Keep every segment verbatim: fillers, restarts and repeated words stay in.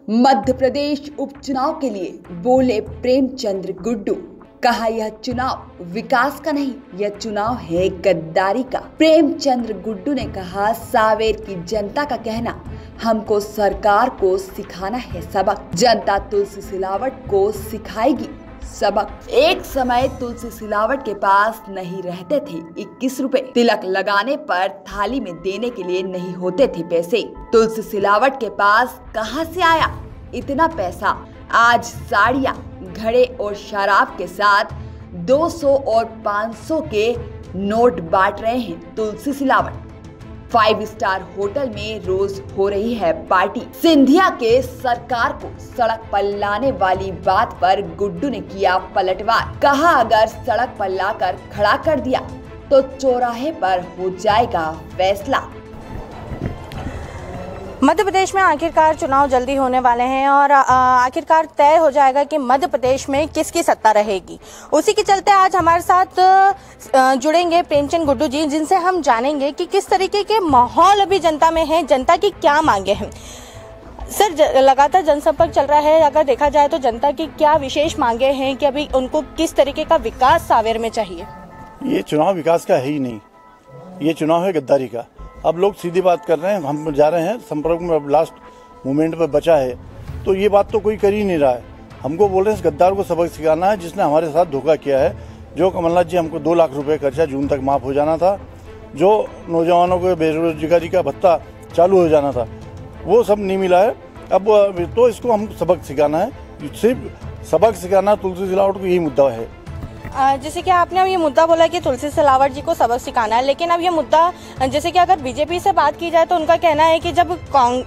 मध्य प्रदेश उपचुनाव के लिए बोले प्रेमचंद गुड्डू। कहा यह चुनाव विकास का नहीं, यह चुनाव है गद्दारी का। प्रेमचंद गुड्डू ने कहा, सांवेर की जनता का कहना, हमको सरकार को सिखाना है सबक। जनता तुलसी सिलावट को सिखाएगी सबक। एक समय तुलसी सिलावट के पास नहीं रहते थे इक्कीस रुपए। तिलक लगाने पर थाली में देने के लिए नहीं होते थे पैसे। तुलसी सिलावट के पास कहां से आया इतना पैसा? आज साड़ियां, घड़े और शराब के साथ दो सौ और पाँच सौ के नोट बांट रहे हैं Tulsi Silawat. Five star hotel में रोज हो रही है पार्टी। सिंधिया के सरकार को सड़क पर लाने वाली बात पर गुड्डू ने किया पलटवार। कहा, अगर सड़क पर लाकर खड़ा कर दिया तो चौराहे पर हो जाएगा फैसला। मध्य प्रदेश में आखिरकार चुनाव जल्दी होने वाले हैं और आखिरकार तय हो जाएगा कि मध्य प्रदेश में किसकी सत्ता रहेगी। उसी के चलते आज हमारे साथ जुड़ेंगे प्रेमचंद गुड्डू जी, जिनसे हम जानेंगे कि किस तरीके के माहौल अभी जनता में है, जनता की क्या मांगे हैं। सर, लगातार जनसंपर्क चल रहा है, अगर देखा जाए तो जनता की क्या विशेष मांगे हैं कि अभी उनको किस तरीके का विकास सांवेर में चाहिए? ये चुनाव विकास का है ही नहीं, ये चुनाव है गद्दारी का। अब लोग सीधी बात कर रहे हैं, हम जा रहे हैं संपर्क में, अब लास्ट मोमेंट पे बचा है तो ये बात तो कोई कर ही नहीं रहा है। हमको बोल रहे हैं इस गद्दार को सबक सिखाना है जिसने हमारे साथ धोखा किया है। जो कमलनाथ जी, हमको दो लाख रुपए खर्चा जून तक माफ हो जाना था, जो नौजवानों को बेरोजगारी का भत्ता चालू हो जाना था, वो सब नहीं मिला है। अब तो इसको हम सबक सिखाना है, सिर्फ सबक सिखाना। तुलसी सिलावट को यही मुद्दा है। जैसे कि आपने अब ये मुद्दा बोला कि तुलसी सिलावट जी को सबक सिखाना है, लेकिन अब ये मुद्दा जैसे कि अगर बीजेपी से बात की जाए तो उनका कहना है कि जब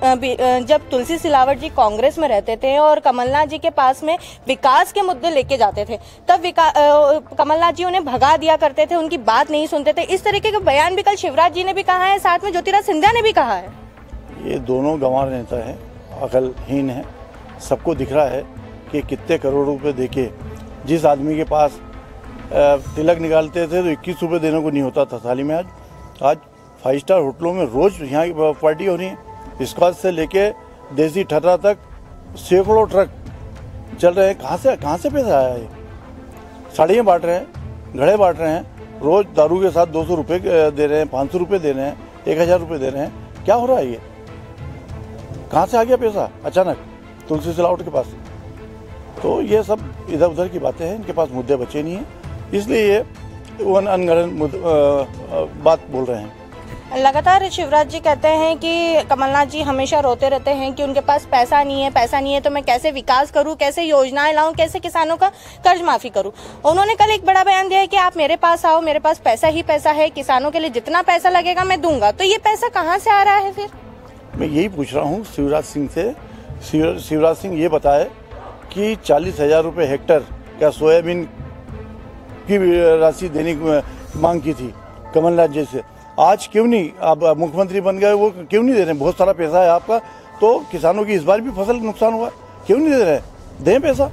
जब तुलसी सिलावट जी कांग्रेस में रहते थे और कमलनाथ जी के पास में विकास के मुद्दे लेके जाते थे, तब कमलनाथ जी उन्हें भगा दिया करते थे, उनकी बात नहीं सुनते थे। इस तरीके के बयान भी कल शिवराज जी ने भी कहा है, साथ में ज्योतिराज सिंधिया ने भी कहा है। ये दोनों गंवार नेता है, अकलहीन है। सबको दिख रहा है कि कितने करोड़ रुपए देके जिस आदमी के पास तिलक निकालते थे तो इक्कीस रुपये देने को नहीं होता था थाली में, आज आज फाइव स्टार होटलों में रोज यहाँ पार्टी हो रही है। स्कॉच से लेके देसी ठर्रा तक सैकड़ों ट्रक चल रहे हैं। कहाँ से कहाँ से पैसा आया है? साड़ियाँ बांट रहे हैं, घड़े बांट रहे हैं, रोज दारू के साथ दो सौ रुपये दे रहे हैं, पाँच सौ रुपये दे रहे हैं, एक हज़ार रुपये दे रहे हैं। क्या हो रहा है? ये कहाँ से आ गया पैसा अचानक तुलसी सिलावट के पास? तो ये सब इधर उधर की बातें हैं, इनके पास मुद्दे बचे नहीं हैं, इसलिए ये अनगढ़ बात बोल रहे हैं। लगातार शिवराज जी कहते हैं कि कमलनाथ जी हमेशा रोते रहते हैं कि उनके पास पैसा नहीं है, पैसा नहीं है तो मैं कैसे विकास करूं, कैसे योजनाएं लाऊं, कैसे किसानों का कर्ज माफी करूं। उन्होंने कल एक बड़ा बयान दिया है कि आप मेरे पास आओ, मेरे पास पैसा ही पैसा है, किसानों के लिए जितना पैसा लगेगा मैं दूंगा। तो ये पैसा कहाँ से आ रहा है? फिर मैं यही पूछ रहा हूँ शिवराज सिंह से। शिवराज सिंह ये बताए कि चालीस हजार रुपये हेक्टर क्या सोयाबीन की राशि देने की मांग की थी कमलनाथ जी से, आज क्यों नहीं? आप मुख्यमंत्री बन गए, वो क्यों नहीं दे रहे? बहुत सारा पैसा है आपका, तो किसानों की इस बार भी फसल नुकसान हुआ, क्यों नहीं दे रहे? दें पैसा।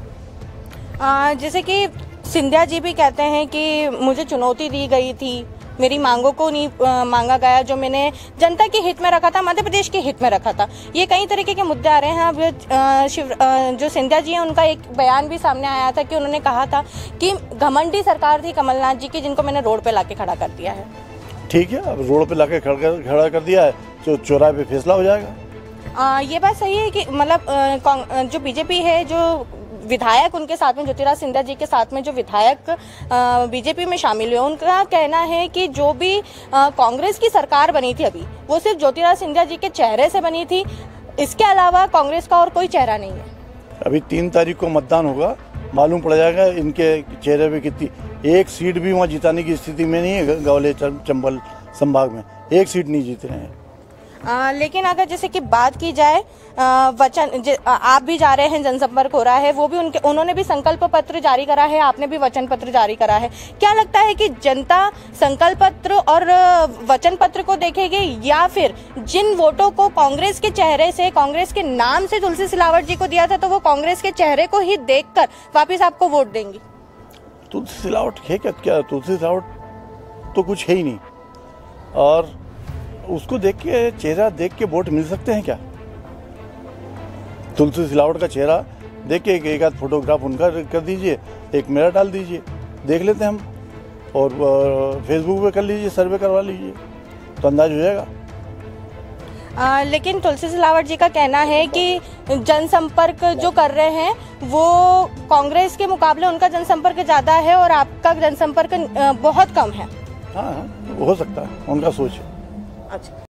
आ, जैसे कि सिंधिया जी भी कहते हैं कि मुझे चुनौती दी गई थी, मेरी मांगों को नहीं आ, मांगा गया, जो मैंने जनता के हित में रखा था, मध्य प्रदेश के हित में रखा था। ये कई तरीके के मुद्दे आ रहे हैं। अब आ, शिव आ, जो सिंधिया जी हैं, उनका एक बयान भी सामने आया था कि उन्होंने कहा था कि घमंडी सरकार थी कमलनाथ जी की, जिनको मैंने रोड पे लाके खड़ा कर दिया है। ठीक है, अब रोड पे लाके खड़ा खड़ा कर दिया है तो चौराहे पे फैसला हो जाएगा। आ, ये बात सही है कि मतलब जो बीजेपी है, जो विधायक उनके साथ में ज्योतिराज सिंधिया जी के साथ में जो विधायक बीजेपी में शामिल हुए, उनका कहना है कि जो भी कांग्रेस की सरकार बनी थी अभी, वो सिर्फ ज्योतिराज सिंधिया जी के चेहरे से बनी थी, इसके अलावा कांग्रेस का और कोई चेहरा नहीं है। अभी तीन तारीख को मतदान होगा, मालूम पड़ जाएगा इनके चेहरे पे कितनी। एक सीट भी वहाँ जिताने की स्थिति में नहीं है। ग्वालियर चंबल संभाग में एक सीट नहीं जीत रहे हैं। आ, लेकिन अगर जैसे कि बात की जाए वचन, आप भी जा रहे हैं, जनसंपर्क हो रहा है, वो भी उनके उन्होंने भी संकल्प पत्र जारी करा है, आपने भी वचन पत्र जारी करा है। क्या लगता है कि जनता संकल्प पत्र और वचन पत्र को देखेगी, या फिर जिन वोटों को कांग्रेस के चेहरे से, कांग्रेस के नाम से तुलसी सिलावट जी को दिया था, तो वो कांग्रेस के चेहरे को ही देखकर वापिस आपको वोट देंगी? तुलसी सिलावट है क्या? क्या तुलसी सिलावट तो कुछ है ही नहीं, और उसको देख के, चेहरा देख के वोट मिल सकते हैं क्या? तुलसी सिलावट का चेहरा देख के एक, एक आध फोटोग्राफ उनका कर दीजिए, एक मेरा डाल दीजिए, देख लेते हैं हम। और फेसबुक पे कर लीजिए, सर्वे करवा लीजिए, तो अंदाज हो जाएगा। आ, लेकिन तुलसी सिलावट जी का कहना है कि जनसंपर्क जो कर रहे हैं वो कांग्रेस के मुकाबले उनका जनसंपर्क ज़्यादा है और आपका जनसंपर्क बहुत कम है। हाँ हाँ, हो सकता है, उनका सोच है। अच्छा।